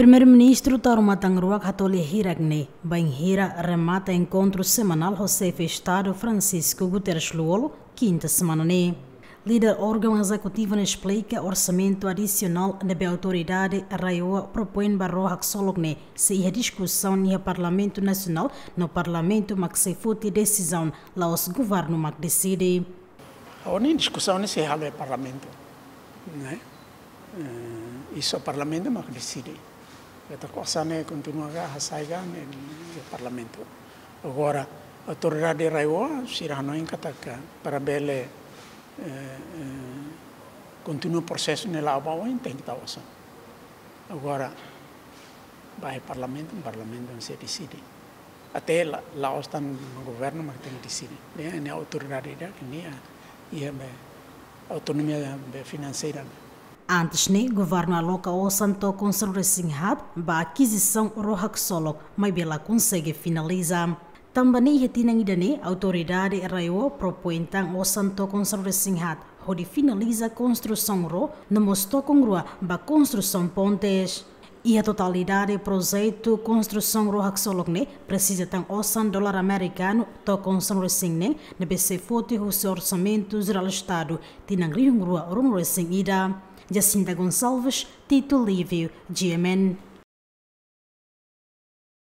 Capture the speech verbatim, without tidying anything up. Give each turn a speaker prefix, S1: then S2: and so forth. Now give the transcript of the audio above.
S1: Primeiro-Ministro Taruma Tangruak Hatoli Hiragne, Banhira remata encontro semanal com o chefe de Estado Francisco Guterres Luolo, quinta semana. Ne. Líder órgão executivo explica orçamento adicional da autoridade Raioa propõe barroa Haxologne, se a discussão no Parlamento Nacional, no Parlamento mas se fute decisão, lá os governo mas decide.
S2: A única discussão nesse é o Parlamento, né? Isso é o Parlamento mas decide. Esta coisa né continua a sair no Parlamento. Agora a autoridade Raioa será não encataca para bele Eh, eh, continua o processo nela abaixo tem que estar assim. Agora vai ao Parlamento, o Parlamento não se decide. Até lá, lá está no governo, mas tem que decidir. Nem a autoridade que nem a autonomia financeira.
S1: Antes, né, o governo aloca o Santo Conselho Sinhat para a aquisição Rohak Solok, mas ela consegue finalizar. Também retina idane autoridade Raioa propõe então o Santo Conselho Sinhat, onde finaliza a construção ro, não mostrou com rua para construção pontes. E a totalidade do projeto construção Rohak Solokne precisa ter o cem dólares americano to construção Sinne, na B C forte o seu orçamento geral Estado, tinang rihung rua rumore Singida. Jacinta Gonçalves, Tito Lívio, G M N.